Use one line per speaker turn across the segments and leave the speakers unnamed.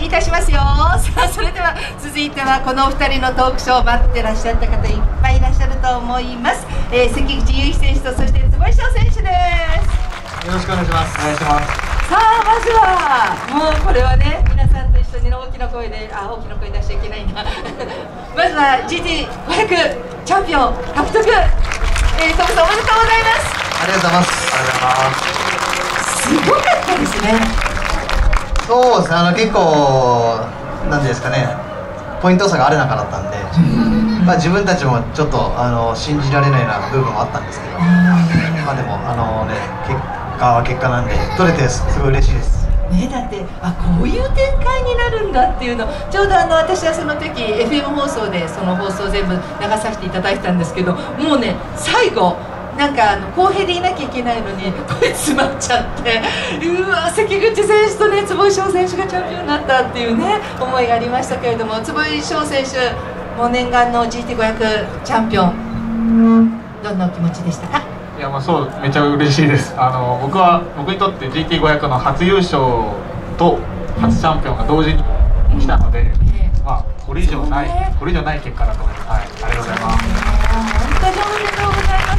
いたしますよ。さあ、それでは続いてはこのお二人のトークショー待ってらっしゃった方いっぱいいらっしゃると思います。関口雄飛選手とそして坪井翔選手です。
よろしくお願いします。お願いします。
さあ、まずはもうこれはね、皆さんと一緒に大きな声で大きな声出しちゃいけないんだまずは GT500 チャンピオン獲得、トムさんおめでとうございます。
ありがとうございます。ありがとうございます。
すごかったですね。
そうですね、結構なんですかね、ポイント差があれなかったんで、まあ自分たちもちょっと信じられないような部分もあったんですけど、まあでもね、結果は結果なんで取れてすごい嬉しいです。
ね、だってこういう展開になるんだっていうの、ちょうど私はその時 FM 放送でその放送全部流させていただいたんですけど、もうね、最後なんか公平でいなきゃいけないのに声詰まっちゃって、うわ、関口選手とね、坪井翔選手がチャンピオンになったっていうね、思いがありましたけれども、坪井翔選手、もう念願の GT500 チャンピオン、どんなお気持ちでしたか？
いや、まあそう、めちゃ嬉しいです。僕にとって GT500 の初優勝と初チャンピオンが同時に来たので、まあこれ以上ない結果だと思います。はい、ありがとうございます。
本当におめでとうございます。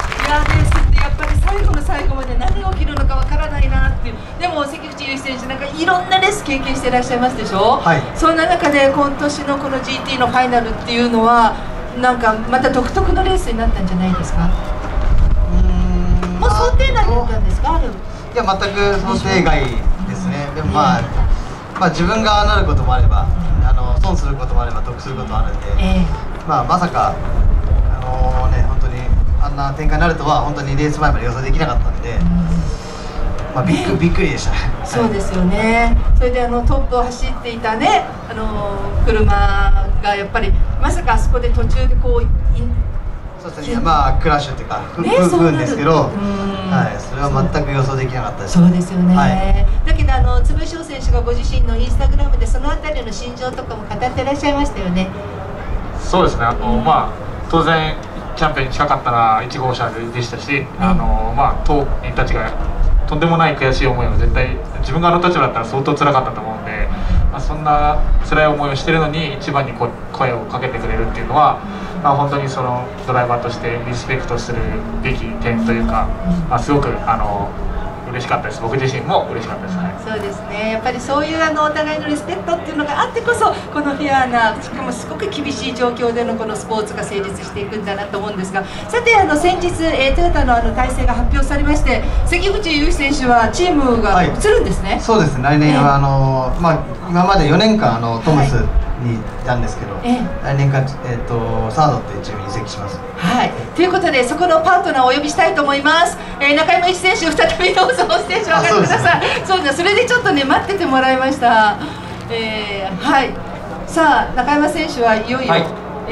いや、レースってやっぱり最後の最後まで何が起きるのかわからないなっていう。でも関口雄飛選手、なんかいろんなレース経験していらっしゃいますでしょ。はい、そんな中で今年のこの GT のファイナルっていうのはなんかまた独特のレースになったんじゃないですか？もう想定内だったんですか？
いや、全く想定外ですね。でもまあ自分がなることもあれば、損することもあれば得することもあるんで、まさかね、本当にあんな展開になるとは本当にレース前まで予想できなかったんで、まあびっくりでしたね。
そうですよね。それでトップを走っていたね、車がやっぱりまさかあそこで途中でこう
そうですね、まあクラッシュっていうか不運ですけど、はい、それは全く予想できなかったです。
そうですよね。はい、だけど坪井翔選手がご自身のインスタグラムでそのあたりの心情とかも語ってらっしゃいましたよね。
そうですね。まあ当然チャンピオンに近かったら1号車でしたし、まあ当人たちがとんでもない悔しい思いを絶対自分が立場だったら相当辛かったと思うんで、まあ、そんな辛い思いをしてるのに一番に声をかけてくれるっていうのは、まあ、本当にそのドライバーとしてリスペクトするべき点というか、まあ、すごく嬉しかったです。僕自身も嬉しかったです。はい、
そうですね。やっぱりそういうお互いのリスペクトっていうのがあってこそ、このフェアな、しかもすごく厳しい状況でのこのスポーツが成立していくんだなと思うんですが、さて先日トヨタの体制が発表されまして、関口雄飛選手はチームが移るんですね。
はい、そうですね。来年はまあ今まで4年間トムスにいたんですけど、来年からサードっていうチームに移籍します。
はい、ということでそこのパートナーをお呼びしたいと思います。中山一選手、再びどうぞステージ上がってください。そうですね、それでちょっとね待っててもらいました。はい、さあ中山選手はいよいよ、はい、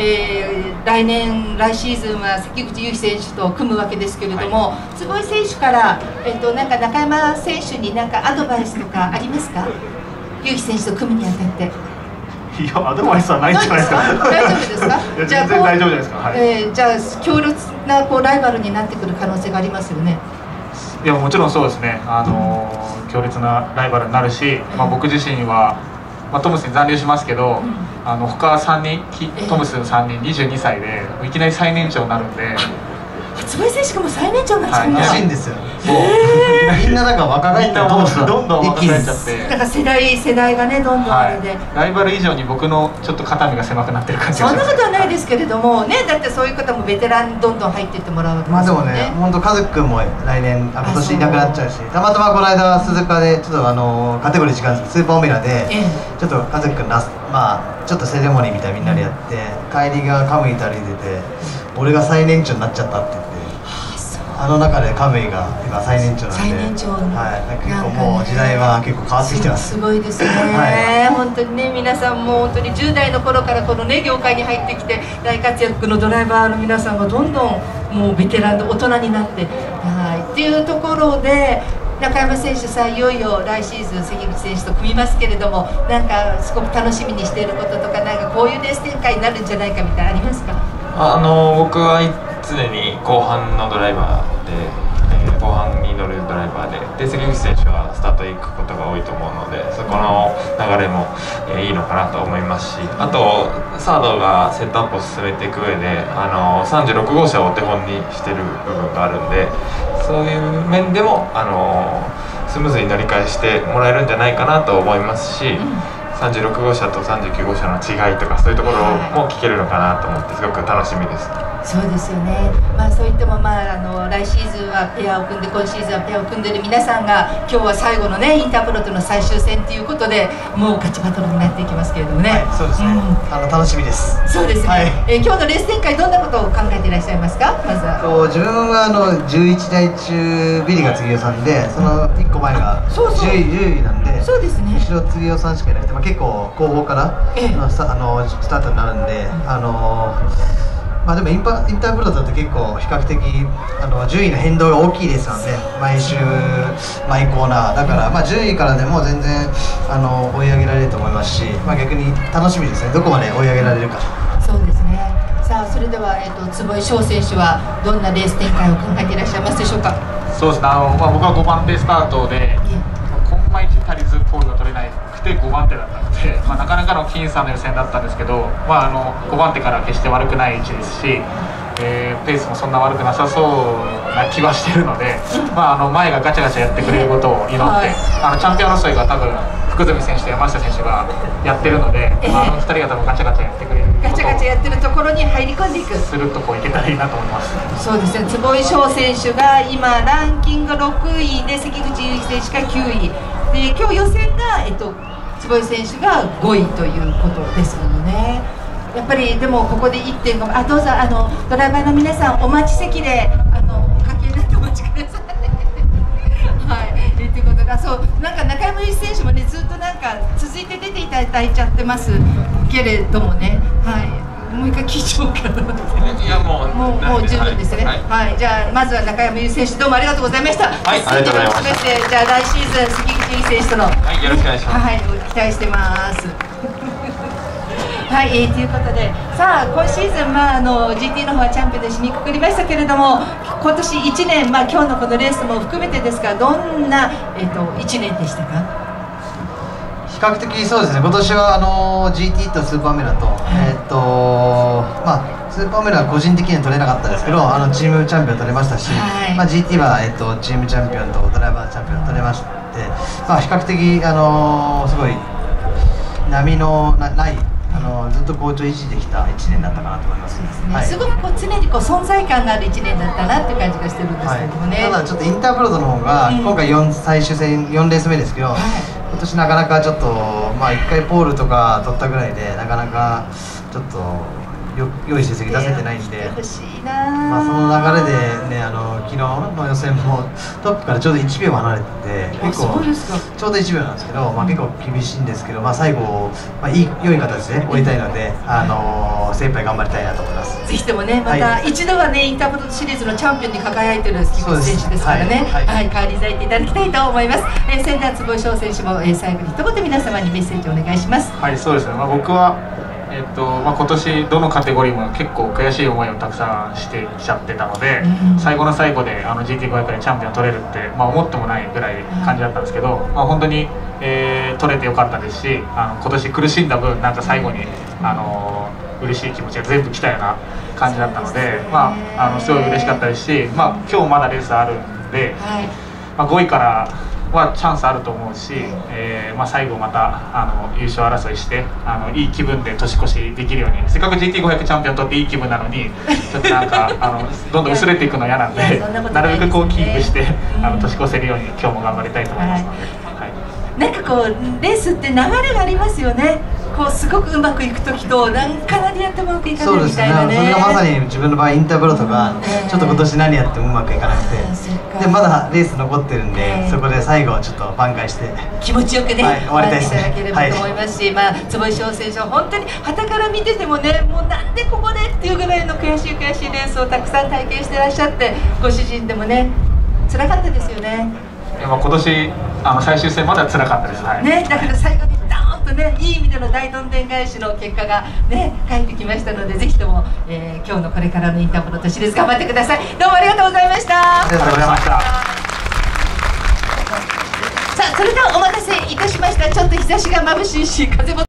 来シーズンは関口雄飛選手と組むわけですけれども、はい、坪井選手から、なんか中山選手に何かアドバイスとかありますか？雄飛選手と組むにあたって。
いや、アドバイスはないんじゃないですか。
大丈夫ですか？
全然大丈夫じゃないですか。はい、
じゃあ強烈なライバルになってくる可能性がありますよね。
いや、もちろんそうですね。強烈なライバルになるし、まあ、僕自身は、まあ、トムスに残留しますけど、他3人トムスの3人22歳でいきなり最年長になるんで。
坪井選手がもう最年長になっちゃうんだ。
らしいんですよ。みんなだから若返って
どんどん若返っちゃって。
だから世代がねどんどんあれで、
ライバル以上に僕のちょっと肩身が狭くなってる感じがします。
そんなことはないですけれどもね、だってそういう方もベテランにどんどん入っていってもらうわけですよね。
まあでもね、本当カズ君も来年今年いなくなっちゃうし、たまたまこの間鈴鹿でちょっとカテゴリー違うスーパーオメガでちょっとカズ君まあちょっとセレモニーみたいにみんなでやって、帰りがカムイと歩いてて、俺が最年長になっちゃったって言って。中でカムイが今最年長なんで、
最年長、
はい、結構もう時代は結構変わってきてます。
すごいですね。はい、本当にね、皆さんも本当に10代の頃からこのね業界に入ってきて大活躍のドライバーの皆さんがどんどんもうベテランで大人になって、はいっていうところで。中山選手さ、いよいよ来シーズン関口選手と組みますけれども、なんかすごく楽しみにしていることとか、なんかこういうレース展開になるんじゃないかみたいなありますか？
僕は常に後半のドライバーで、後半に乗るドライババーで、関口選手はスタート行くことが多いと思うので、そこの流れもいいのかなと思いますし、あとサードがセットアップを進めていく上で36号車をお手本にしてる部分があるんで、そういう面でもスムーズに乗り換えしてもらえるんじゃないかなと思いますし、36号車と39号車の違いとかそういうところも聞けるのかなと思ってすごく楽しみです。
そうですよね、そういっても、来シーズンはペアを組んで今シーズンはペアを組んでいる皆さんが今日は最後のねインタープロとの最終戦ということでもうガチバトルになっていきますけれどもね、
はい、そうですね、楽しみです。
そうですね、
はい、
今日のレース展開どんなことを考えていらっしゃいますか。まずは
自分は11台中ビリが次代さんで、その1個前が10位なんで、
そうですね、
後ろ次代さんしかいなくて、結構後方からスタートになるんで、でもインタープロだと結構比較的順位の変動が大きいレースなんで、毎週毎コーナーだから、10位からでも全然追い上げられると思いますし、逆に楽しみですね、どこまで追い上げられるか。
そうですね。さあそれでは、坪井翔選手はどんなレース展開を考えていらっしゃいますでしょうか。
そうですね、僕は5番手スタートでコンマ1足りずポールが取れなくて5番手だったので、なかなかの僅差の予選だったんですけど、5番手から決して悪くない位置ですし、ペースもそんな悪くなさそうな気はしているので、前がガチャガチャやってくれることを祈って、チャンピオン争いが多分福住選手と山下選手がやってるので、2人が多分ガチャガチャやってくれる
ガチャガチャやってるところに入り込んでいく、
スルッといけたらいいなと思います。
そうですね、坪井翔選手が今ランキング6位で関口優希選手が9位で、今日予選が、坪井選手が5位ということですものね。やっぱりでもここで 1.5 どうぞドライバーの皆さんお待ち席でおかけになってお待ちくださいはいということで、そうなんか中山由依選手もねずっとなんか続いて出ていただいちゃってますけれどもね、もう一回聞いちゃおうかな。いやもう十分ですね。はい、じゃあまずは中山由依選手どうもありがとうございました。
はい、ありがとうございました。
じゃあ来シーズン関口優希選手との
よろしくお願いします。
はい、期待してます。はい、ということで、さあ今シーズン、GT の方はチャンピオンで締めくくりましたけれども、今年1年、今日のこのレースも含めてですが、どんな、1年でしたか。
比較的そうですね、今年はGT とスーパーメラと、スーパーメラは個人的には取れなかったですけど、チームチャンピオン取れましたし、GT は、チームチャンピオンとドライバーチャンピオン取れまして、比較的すごい波のないずっと好調維持できた1年だったかなと思います。
すごく常に存在感がある1年だったなっていう感じがしてるんですけどもね。
ただちょっとインタープロの方が、今回最終戦4レース目ですけど、今年なかなかちょっと1回ポールとか取ったぐらいでなかなかちょっと良い成績出せてないんで、
欲しいな。
その流れでね、昨日の予選もトップからちょうど1秒離れてて、結構ちょうど1秒なんですけど、結構厳しいんですけど、最後良い形で終えたいので、精一杯頑張りたいなと思います。
ぜひともね、また一度はね、インタープロシリーズのチャンピオンに輝いてる関口選手ですからね、返り咲いていただきたいと思います。仙台坪井翔選手も最後に一言皆様にメッセージをお願いします。
はい、そうですね。僕は今年どのカテゴリーも結構悔しい思いをたくさんしてきちゃってたので、最後の最後でGT500 でチャンピオン取れるって思ってもないぐらい感じだったんですけど、本当に、取れてよかったですし、今年苦しんだ分なんか最後に嬉しい気持ちが全部きたような感じだったので、すごい嬉しかったですし、今日まだレースあるんで、5位からはチャンスあると思うし、最後また優勝争いしていい気分で年越しできるように、せっかく GT500 チャンピオン取っていい気分なのにちょっとなんかどんどん薄れていくの嫌なんで、なるべくキープして年越せるように今日も頑張りたいと思いますので。
なんかレースって流れがありますよね。すごくうまくいく時とかなりやってもうまくいかないみたいなね。
それがまさに自分の場合インタープロとか、ちょっと今年何やってもうまくいかなくて、でまだレース残ってるんで、そこで最後ちょっと挽回して
気持ちよくね、
終わりたいですね。
いただければと思いますし、坪井翔選手は本当に傍から見ててもね、もうなんでここでっていうぐらいの悔しいレースをたくさん体験してらっしゃって、ご主人でもね辛かったですよね。
今年最終戦までは辛かったです。
ね、だから最後にドーンとね、いい意味での大どんでん返しの結果がね返ってきましたので、ぜひとも、今日のこれからのインタープロとシリーズ頑張ってください。どうもありがとうございました。
ありがとうございました。
それではお待たせいたしました。ちょっと日差しが眩しいし風も